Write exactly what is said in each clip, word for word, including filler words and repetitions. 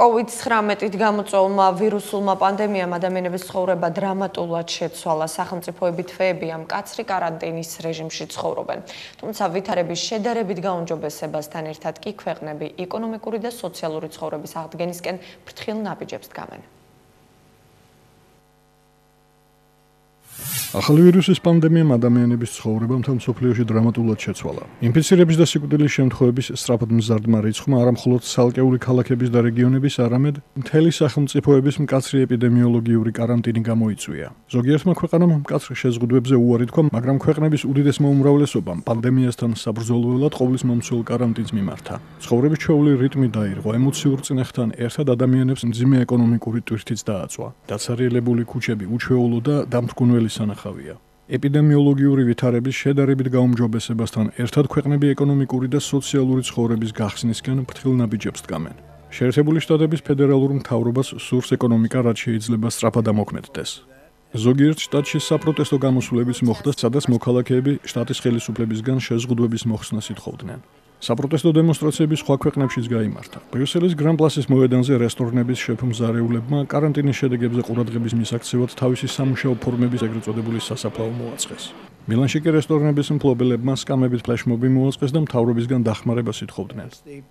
COVID ცხრამეტით გამოწვეულმა ვირუსულმა პანდემიამ ადამიანების ცხოვრება დრამატულად შეცვალა. სახელმწიფოები თვეები ამ მკაცრი კარანტინის რეჟიმში ცხოვრობენ. თუმცა ვითარების შედარებით გაუმჯობესებასთან ერთად კი ქვეყნები ეკონომიკური და სოციალური ცხოვრების აღდგენისკენ ფრთხილ ნაბიჯებს დგამენ. ახალი ვირუსის პანდემიამ ადამიანების ცხოვრება მთელ მსოფლიოში დრამატულად შეცვალა. ინფიცირების და სიკვდილის შემთხვევების სწრაფად მზარდმა რიცხვმა არა მხოლოდ ცალკეული ქალაქების და რეგიონების, არამედ მთელი სახელმწიფოების მკაცრი ეპიდემიოლოგიური კარანტინი გამოიწვია. ზოგიერთმა ქვეყანამ მკაცრ შეზღუდვებზე უარი თქვა, მაგრამ ქვეყნების უდიდესმა უმრავლესობამ პანდემიასთან საბრძოლველად ყოვლის მომცველ კარანტინს მიმართა. ცხოვრების ჩვეული რიტმი დაირღვა, ემოციურ წნეხთან ერთად ადამიანებს მძიმე ეკონომიკური ტვირთიც დააწვა. დაცარიელებული ქუჩები უჩვეულო და დამთგუნველი სანახავია. ეპიდემიოლოგიური ვითარების შედარებით გაუმჯობესებასთან ერთად ქვეყნები ეკონომიკური და სოციალური ცხოვრების გახსნისკენ ფრთხილ ნაბიჯებს დგამენ. შეერთებული შტატების ფედერალურ მთავრობას სურს ეკონომიკა რაც შეიძლება სწრაფად ამოქმედდეს. ზოგიერთ შტატში საპროტესტო გამოსვლებიც მოხდა, სადაც მოქალაქეები შტატის ხელისუფლებისგან შეზღუდვების მოხსნას ითხოვდნენ. საპროტესტო დემონსტრაციები სხვა ქვეყნებშიც გაიმართა. ბრიუსელის გრან-პლასის მოედანზე რესტორნების შეფმზარეულებმა კარანტინის შედეგებზე ყურადღების მისაქცევად თავისი სამუშაო ფორმების ეგრეთ წოდებული სასაფლაო მოაწყეს. მილანში კი რესტორნების მფლობელებმა სკამებით ფლეშმობი მოაწყეს და მთავრობისგან დახმარებას ითხოვდნენ.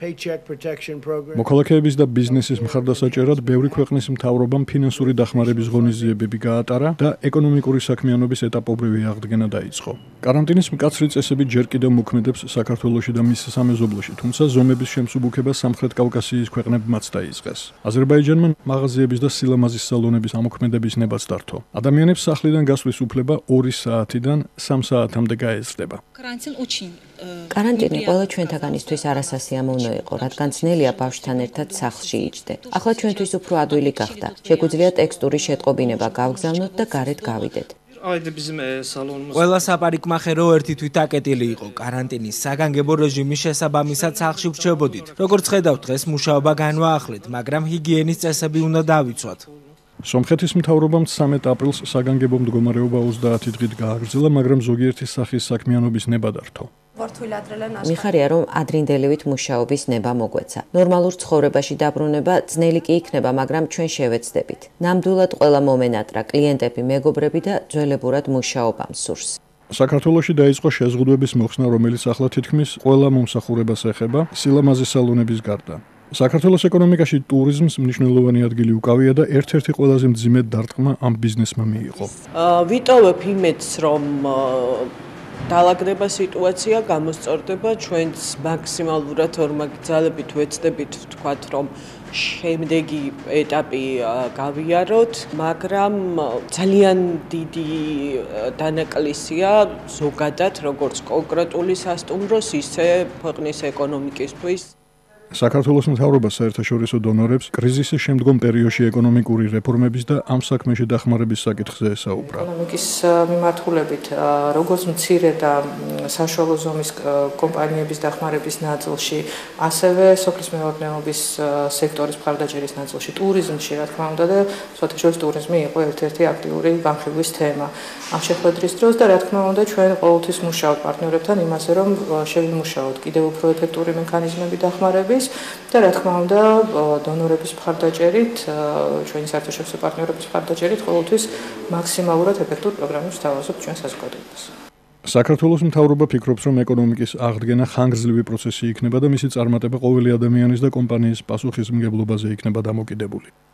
მოქალაქეების და ბიზნესის მხარდასაჭერად ბევრი ქვეყნის მთავრობამ ფინანსური დახმარების ღონისძიებები გაატარა და ეკონომიკური საქმიანობის ეტაპობრივი აღდგენა დაიწყო. კარანტინის მკაცრი წესები ჯერ კიდევ მოქმედებს საქართველოში და მის სამეზობლოში, თუმცა ზომების შემსუბუქება სამხრეთ კავკასიის ქვეყნებმაც დაიწყეს. აზერბაიჯანმა მაღაზიების და სილამაზის სალონების ამოქმედების ნებაც დართო. ადამიანებს სახლიდან გასვლის უფლება ორი საათიდან სამ საათამდე გაეზრდება. კარანტინი ყველა ჩვენთაგანისთვის არასასიამოვნო იყო, რადგან ძნელია ბავშვთან ერთად სახლში იჯდე. ახლა ჩვენთვის უფრო ადვილი გახდა. შეგვიძლია ტექსტური შეტყობინება გავგზავნოთ და გარეთ გავიდეთ. ყველა საპარიკმახერო ერთი თვით აკეტილი იყო. კარანტინის საგანგებო რეჟიმის შესაბამისად სახლში ვრჩებოდით. როგორც ხედავთ, დღეს მუშაობა განვაახლეთ, მაგრამ ჰიგიენის წესები უნდა დავიცვათ. სომხეთის მთავრობამ ცამეტ აპრილს საგანგებო მდგომარეობა ოცდაათი დღით გააგრძელა, მაგრამ ზოგიერთი სახის საქმიანობის ნება დართო. მიხარია, რომ ადრინდელივით მუშაობის ნება მოგვეცა. ნორმალურ ცხოვრებაში დაბრუნება ძნელი კი იქნება, მაგრამ ჩვენ შევეცდებით. ნამდვილად ყველა მომენატრა, კლიენტები, მეგობრები და ძველებურად მუშაობამ სურს. საქართველოში დაიწყო შეზღუდვების მოხსნა, რომელიც ახლა თითქმის ყველა მომსახურებას ეხება, სილამაზის სალონების გარდა. საქართველოს ეკონომიკაში ტურიზმს მნიშვნელოვანი ადგილი უკავია და ერთ-ერთი ყველაზე მძიმე დარტყმა ამ ბიზნესმა მიიღო. ვიტოვებ იმედს, რომ დაალაგდება სიტუაცია, გამოსწორდება, ჩვენც მაქსიმალურად ორმაგძალებით ვეცდებით ვთქვათ, რომ შემდეგი ეტაპი გავიაროთ, მაგრამ ძალიან დიდი დანაკლისია ზოგადად, როგორც კონკრეტული სასტუმროს, ისე ქვეყნის ეკონომიკისთვის. საქართველოს მთავრობა საერთაშორისო დონორებს კრიზისის შემდგომ პერიოდში ეკონომიკური რეფორმების და ამ საქმეში დახმარების საკითხზე ესაუბრა. ეკონომიკის მიმართულებით, როგორც მცირე და საშუალო ზომის კომპანიების დახმარების ნაწილში, ასევე სოფლის მეურნეობის სექტორის მხარდაჭერის ნაწილში, ტურიზმში, რა თქმა უნდა, და საერთაშორისო ტურიზმი იყო ერთ-ერთი აქტიური განხილვის თემა. ამ შეხვედრის დროს და რა თქმა უნდა, ჩვენ ყოველთვის მუშაობთ პარტნიორებთან იმაზე, რომ შევიმუშაოთ კიდევ უფრო ეფექტური მექანიზმები დახმარების და რა თქმა უნდა დონორების მხარდაჭერით, ჩვენი საერთაშორისო პარტნიორების მხარდაჭერით ყოველთვის მაქსიმალურად ეფექტურ პროგრამებს თავაზობთ ჩვენ საზოგადოებას. საქართველოს მთავრობა ფიქრობს, რომ ეკონომიკის აღდგენა ხანგრძლივი პროცესი იქნება და მისი წარმატება ყოველი ადამიანის და კომპანიის პასუხისმგებლობაზე იქნება დამოკიდებული.